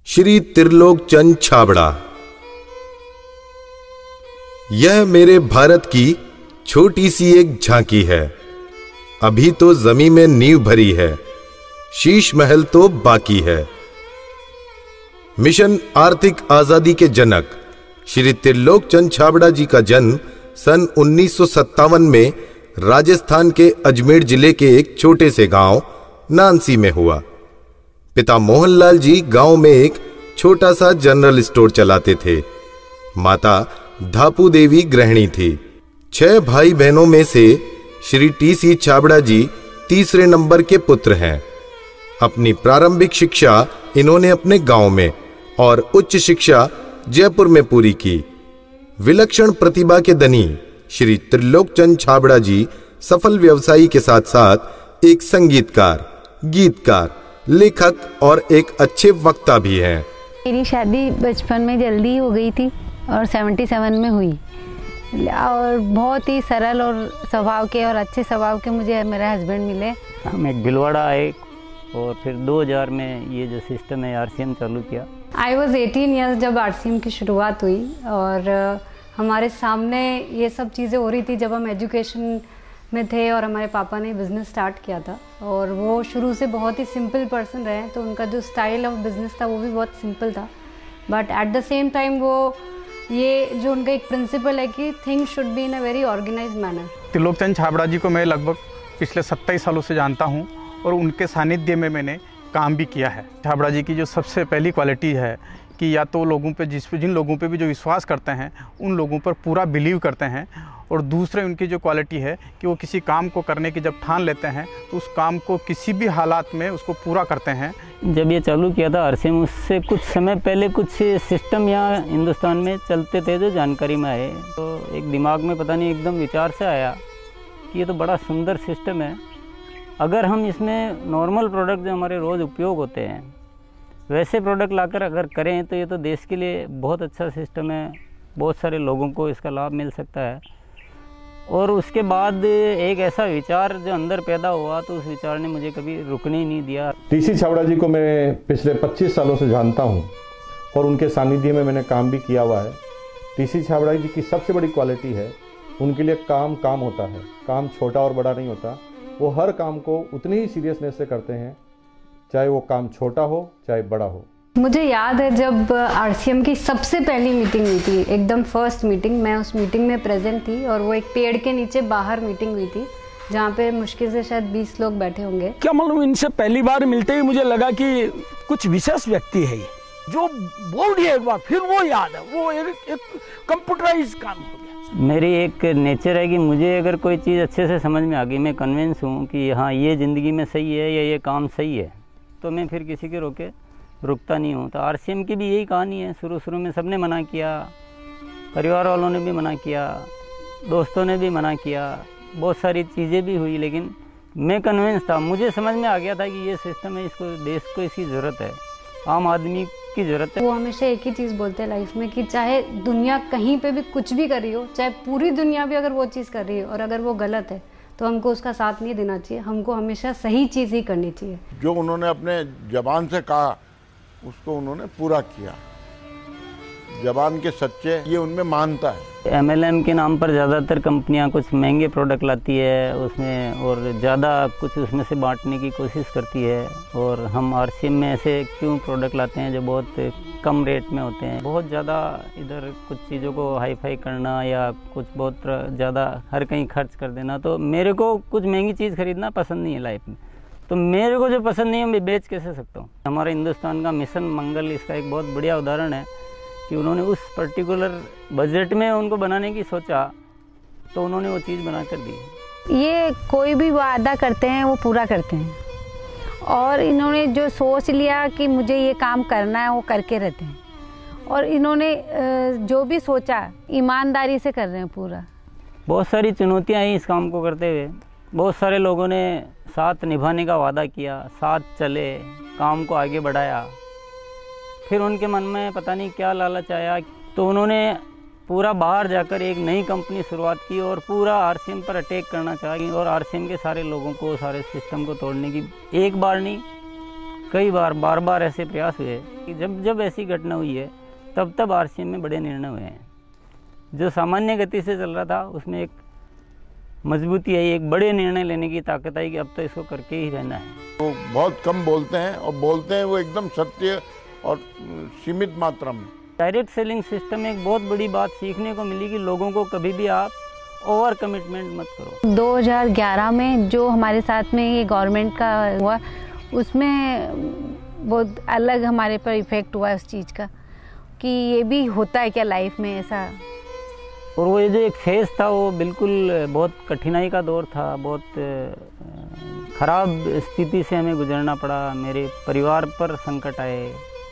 श्री त्रिलोक चंद छाबड़ा। यह मेरे भारत की छोटी सी एक झांकी है। अभी तो जमीन में नींव भरी है, शीश महल तो बाकी है। मिशन आर्थिक आजादी के जनक श्री त्रिलोक चंद छाबड़ा जी का जन्म सन 1957 में राजस्थान के अजमेर जिले के एक छोटे से गांव नानसी में हुआ। पिता मोहनलाल जी गांव में एक छोटा सा जनरल स्टोर चलाते थे। माता धापू देवी गृहिणी थी। 6 भाई बहनों में से श्री टी.सी. छाबड़ा जी तीसरे नंबर के पुत्र हैं। अपनी प्रारंभिक शिक्षा इन्होंने अपने गांव में और उच्च शिक्षा जयपुर में पूरी की। विलक्षण प्रतिभा के धनी श्री त्रिलोक चंद छाबड़ा जी सफल व्यवसायी के साथ साथ एक संगीतकार, गीतकार, लेखक और एक अच्छे वक्ता भी हैं। मेरी शादी बचपन में जल्दी हो गई थी और 77 में हुई और बहुत ही सरल और स्वभाव के और अच्छे स्वभाव के मुझे मेरे हस्बैंड मिले। हम एक भिलवाड़ा आए और फिर 2000 में ये जो सिस्टम है आरसीएम चालू किया। आई वॉज 18 ईयर्स जब आरसीएम की शुरुआत हुई और हमारे सामने ये सब चीज़ें हो रही थी जब हम एजुकेशन में थे और हमारे पापा ने बिज़नेस स्टार्ट किया था और वो शुरू से बहुत ही सिंपल पर्सन रहे, तो उनका जो स्टाइल ऑफ बिज़नेस था वो भी बहुत सिंपल था। But at the same time वो ये जो उनका एक प्रिंसिपल है कि things should be in a very organised manner. Trilok Chand Chhabra ji को मैं लगभग पिछले 27 सालों से जानता हूँ और उनके सानिध्य में मैंने काम भी किया है। छाबड़ा जी की जो सबसे पहली क्वालिटी है कि या तो लोगों पे जिन लोगों पे भी जो विश्वास करते हैं उन लोगों पर पूरा बिलीव करते हैं, और दूसरे उनकी जो क्वालिटी है कि वो किसी काम को करने की जब ठान लेते हैं तो उस काम को किसी भी हालात में उसको पूरा करते हैं। जब ये चालू किया था आरसीएम, उससे कुछ समय पहले कुछ सिस्टम यहाँ हिंदुस्तान में चलते थे जो जानकारी में आए, तो एक दिमाग में पता नहीं एकदम विचार से आया कि ये तो बड़ा सुंदर सिस्टम है। अगर हम इसमें नॉर्मल प्रोडक्ट जो हमारे रोज़ उपयोग होते हैं वैसे प्रोडक्ट लाकर अगर करें तो ये तो देश के लिए बहुत अच्छा सिस्टम है, बहुत सारे लोगों को इसका लाभ मिल सकता है। और उसके बाद एक ऐसा विचार जो अंदर पैदा हुआ तो उस विचार ने मुझे कभी रुकने ही नहीं दिया। टी.सी. छाबड़ा जी को मैं पिछले 25 सालों से जानता हूं और उनके सानिध्य में मैंने काम भी किया हुआ है। टी.सी. छाबड़ा जी की सबसे बड़ी क्वालिटी है उनके लिए काम होता है। काम छोटा और बड़ा नहीं होता, वो हर काम को उतनी ही सीरियसनेस से करते हैं, चाहे वो काम छोटा हो चाहे बड़ा हो। मुझे याद है जब आरसीएम की सबसे पहली मीटिंग हुई थी, एकदम फर्स्ट मीटिंग, मैं उस मीटिंग में प्रेजेंट थी और वो एक पेड़ के नीचे बाहर मीटिंग हुई थी जहाँ पे मुश्किल से शायद 20 लोग बैठे होंगे। क्या मालूम, इनसे पहली बार मिलते ही मुझे लगा कि कुछ विशेष व्यक्ति है जो बोल दिया एक बार फिर वो याद है, वो एक कंप्यूटराइज काम हो गया। मेरी एक नेचर है कि मुझे अगर कोई चीज़ अच्छे से समझ में आ गई, मैं कन्विंस हूँ कि हाँ ये ज़िंदगी में सही है या ये काम सही है, तो मैं फिर किसी के रोके रुकता नहीं हूँ। तो आरसीएम की भी यही कहानी है। शुरू में सबने मना किया, परिवार वालों ने भी मना किया, दोस्तों ने भी मना किया, बहुत सारी चीज़ें भी हुई, लेकिन मैं कन्विंस था, मुझे समझ में आ गया था कि ये सिस्टम है, इसको देश को इसकी ज़रूरत है, आम आदमी की ज़रूरत है। वो हमेशा एक ही चीज़ बोलते हैं लाइफ में कि चाहे दुनिया कहीं पे भी कुछ भी कर रही हो, चाहे पूरी दुनिया भी अगर वो चीज़ कर रही है और अगर वो गलत है तो हमको उसका साथ नहीं देना चाहिए, हमको हमेशा सही चीज़ ही करनी चाहिए। जो उन्होंने अपने जबान से कहा उसको उन्होंने पूरा किया। जबान के सच्चे ये उनमें मानता है। एमएलएम के नाम पर ज़्यादातर कंपनियां कुछ महंगे प्रोडक्ट लाती है उसमें और ज़्यादा कुछ उसमें से बांटने की कोशिश करती है, और हम आरसीएम में ऐसे क्यों प्रोडक्ट लाते हैं जो बहुत कम रेट में होते हैं। बहुत ज़्यादा इधर कुछ चीज़ों को हाई फाई करना या कुछ बहुत ज़्यादा हर कहीं खर्च कर देना, तो मेरे को कुछ महंगी चीज़ खरीदना पसंद नहीं है लाइफ में। तो मेरे को जो पसंद नहीं है मैं बेच कैसे सकता हूँ। हमारे हिंदुस्तान का मिशन मंगल इसका एक बहुत बढ़िया उदाहरण है कि उन्होंने उस पर्टिकुलर बजट में उनको बनाने की सोचा तो उन्होंने वो चीज़ बना कर दी। ये कोई भी वादा करते हैं वो पूरा करते हैं और इन्होंने जो सोच लिया कि मुझे ये काम करना है वो करके रहते हैं, और इन्होंने जो भी सोचा ईमानदारी से कर रहे हैं पूरा। बहुत सारी चुनौतियाँ आई इस काम को करते हुए। बहुत सारे लोगों ने साथ निभाने का वादा किया, साथ चले, काम को आगे बढ़ाया, फिर उनके मन में पता नहीं क्या लालच आया तो उन्होंने पूरा बाहर जाकर एक नई कंपनी शुरुआत की और पूरा आरसीएम पर अटैक करना चाहिए और आरसीएम के सारे लोगों को, सारे सिस्टम को तोड़ने की एक बार नहीं कई बार बार ऐसे प्रयास हुए कि जब ऐसी घटना हुई है तब आरसीएम में बड़े निर्णय हुए हैं। जो सामान्य गति से चल रहा था उसमें एक मजबूती आई, एक बड़े निर्णय लेने की ताकत आई कि अब तो इसको करके ही रहना है। वो बहुत कम बोलते हैं और बोलते हैं वो एकदम सत्य और सीमित मात्रा में। डायरेक्ट सेलिंग सिस्टम में एक बहुत बड़ी बात सीखने को मिली कि लोगों को कभी भी आप ओवर कमिटमेंट मत करो। 2011 में जो हमारे साथ में ये गवर्नमेंट का हुआ उसमें बहुत अलग हमारे पर इफ़ेक्ट हुआ उस चीज़ का कि ये भी होता है क्या लाइफ में ऐसा। और वो ये जो एक फेज़ था वो बिल्कुल बहुत कठिनाई का दौर था, बहुत ख़राब स्थिति से हमें गुजरना पड़ा। मेरे परिवार पर संकट आए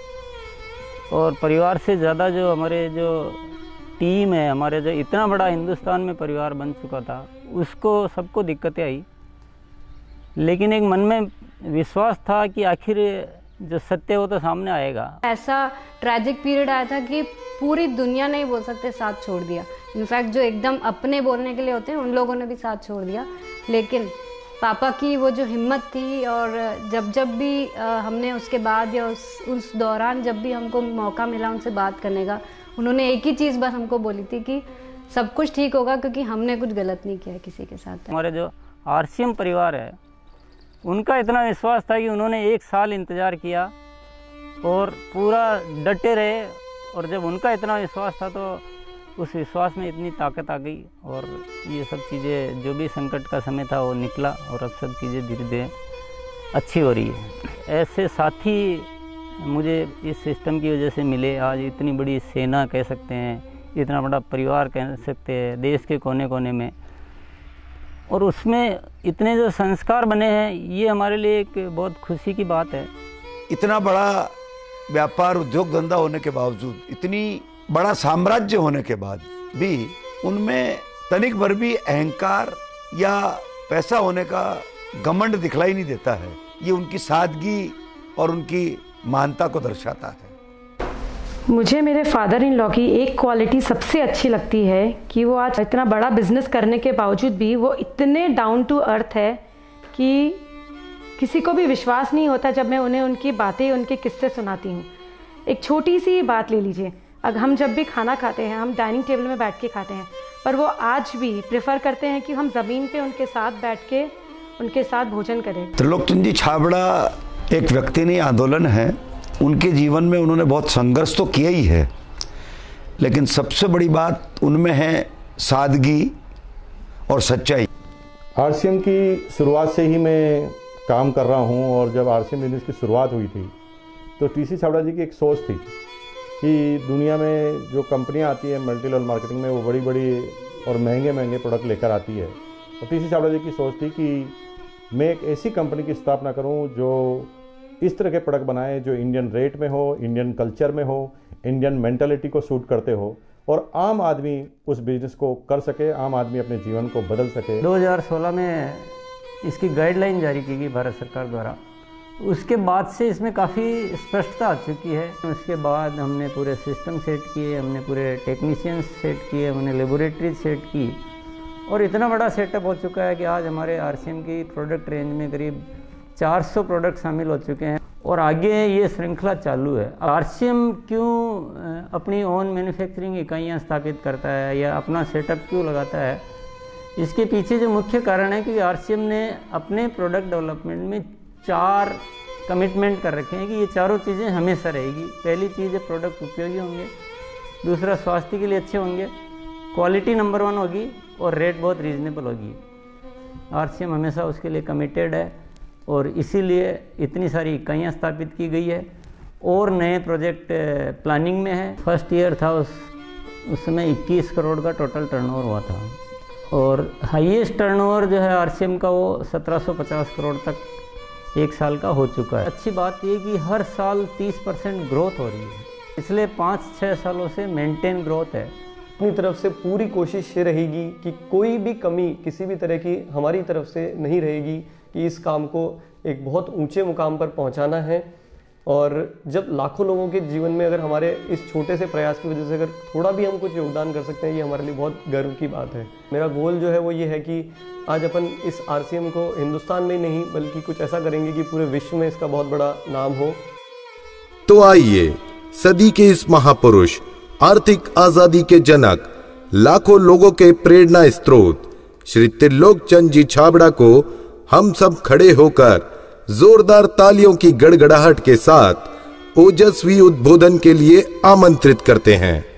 और परिवार से ज़्यादा जो हमारे जो टीम है, हमारे जो इतना बड़ा हिंदुस्तान में परिवार बन चुका था, उसको सबको दिक्कतें आई। लेकिन एक मन में विश्वास था कि आखिर जो सत्य हो तो सामने आएगा। ऐसा ट्रैजिक पीरियड आया था कि पूरी दुनिया ने ही बोल सकते साथ छोड़ दिया। इनफैक्ट जो एकदम अपने बोलने के लिए होते हैं उन लोगों ने भी साथ छोड़ दिया। लेकिन पापा की वो जो हिम्मत थी और जब भी हमने उसके बाद या उस दौरान जब भी हमको मौका मिला उनसे बात करने का, उन्होंने एक ही चीज़ बस हमको बोली थी कि सब कुछ ठीक होगा क्योंकि हमने कुछ गलत नहीं किया किसी के साथ। हमारे जो आरसीएम परिवार है उनका इतना विश्वास था कि उन्होंने 1 साल इंतज़ार किया और पूरा डटे रहे। और जब उनका इतना विश्वास था तो उस विश्वास में इतनी ताकत आ गई और ये सब चीज़ें, जो भी संकट का समय था वो निकला और अब सब चीज़ें धीरे धीरे अच्छी हो रही है। ऐसे साथी मुझे इस सिस्टम की वजह से मिले। आज इतनी बड़ी सेना कह सकते हैं, इतना बड़ा परिवार कह सकते हैं देश के कोने कोने में, और उसमें इतने जो संस्कार बने हैं, ये हमारे लिए एक बहुत खुशी की बात है। इतना बड़ा व्यापार उद्योग धंधा होने के बावजूद, इतनी बड़ा साम्राज्य होने के बाद भी उनमें तनिक भर भी अहंकार या पैसा होने का घमंड दिखलाई नहीं देता है। ये उनकी सादगी और उनकी महानता को दर्शाता है। मुझे मेरे फादर इन लॉ की एक क्वालिटी सबसे अच्छी लगती है कि वो आज इतना बड़ा बिजनेस करने के बावजूद भी वो इतने डाउन टू अर्थ है कि किसी को भी विश्वास नहीं होता जब मैं उन्हें उनकी बातें, उनके किस्से सुनाती हूँ। एक छोटी सी बात ले लीजिए, अगर हम जब भी खाना खाते हैं हम डाइनिंग टेबल में बैठ के खाते हैं, पर वो आज भी प्रेफर करते हैं कि हम ज़मीन पे उनके साथ बैठ के उनके साथ भोजन करें। त्रिलोकचंद जी छाबड़ा एक व्यक्ति नहीं, आंदोलन है। उनके जीवन में उन्होंने बहुत संघर्ष तो किया ही है, लेकिन सबसे बड़ी बात उनमें है सादगी और सच्चाई। आरसीएम की शुरुआत से ही मैं काम कर रहा हूं और जब आरसीएम बिजनेस की शुरुआत हुई थी तो टीसी छाबड़ा जी की एक सोच थी कि दुनिया में जो कंपनियां आती है मल्टी लेवल मार्केटिंग में, वो बड़ी बड़ी और महंगे महंगे प्रोडक्ट लेकर आती है। और टीसी छाबड़ा जी की सोच थी कि मैं एक ऐसी कंपनी की स्थापना करूं जो इस तरह के प्रोडक्ट बनाए जो इंडियन रेट में हो, इंडियन कल्चर में हो, इंडियन मेंटालिटी को सूट करते हो और आम आदमी उस बिजनेस को कर सके, आम आदमी अपने जीवन को बदल सके। 2016 में इसकी गाइडलाइन जारी की गई भारत सरकार द्वारा। उसके बाद से इसमें काफ़ी स्पष्टता आ चुकी है। उसके बाद हमने पूरे सिस्टम सेट किए, हमने पूरे टेक्नीशियंस सेट किए, हमने लेबोरेटरी सेट की और इतना बड़ा सेटअप हो चुका है कि आज हमारे आरसीएम की प्रोडक्ट रेंज में करीब 400 प्रोडक्ट शामिल हो चुके हैं और आगे ये श्रृंखला चालू है। आरसीएम क्यों अपनी ओन मैन्युफैक्चरिंग इकाइयाँ स्थापित करता है या अपना सेटअप क्यों लगाता है, इसके पीछे जो मुख्य कारण है कि आरसीएम ने अपने प्रोडक्ट डेवलपमेंट में 4 कमिटमेंट कर रखे हैं कि ये चारों चीज़ें हमेशा रहेगी। पहली चीज़ है प्रोडक्ट उपयोगी होंगे, दूसरा स्वास्थ्य के लिए अच्छे होंगे, क्वालिटी नंबर 1 होगी और रेट बहुत रीजनेबल होगी। आरसीएम हमेशा उसके लिए कमिटेड है और इसीलिए इतनी सारी इकाइयाँ स्थापित की गई है और नए प्रोजेक्ट प्लानिंग में है। फर्स्ट ईयर था उस समय 21 करोड़ का टोटल टर्नओवर हुआ था और हाईएस्ट टर्नओवर जो है आरसीएम का वो 1750 करोड़ तक एक साल का हो चुका है। अच्छी बात ये कि हर साल 30% ग्रोथ हो रही है, पिछले 5-6 सालों से मेंटेन ग्रोथ है। अपनी तरफ से पूरी कोशिश ये रहेगी कि कोई भी कमी किसी भी तरह की हमारी तरफ से नहीं रहेगी कि इस काम को एक बहुत ऊंचे मुकाम पर पहुंचाना है। और जब लाखों लोगों के जीवन में अगर हमारे इस छोटे से प्रयास की वजह से अगर थोड़ा भी हम कुछ योगदान कर सकते हैं, ये हमारे लिए बहुत गर्व की बात है। मेरा गोल जो है वो ये है कि आज अपन इस RCM को हिंदुस्तान में नहीं बल्कि कुछ ऐसा करेंगे कि पूरे विश्व में इसका बहुत बड़ा नाम हो। तो आइए सदी के इस महापुरुष, आर्थिक आजादी के जनक, लाखों लोगों के प्रेरणा स्रोत श्री त्रिलोक चंद जी छाबड़ा को हम सब खड़े होकर जोरदार तालियों की गड़गड़ाहट के साथ ओजस्वी उद्बोधन के लिए आमंत्रित करते हैं।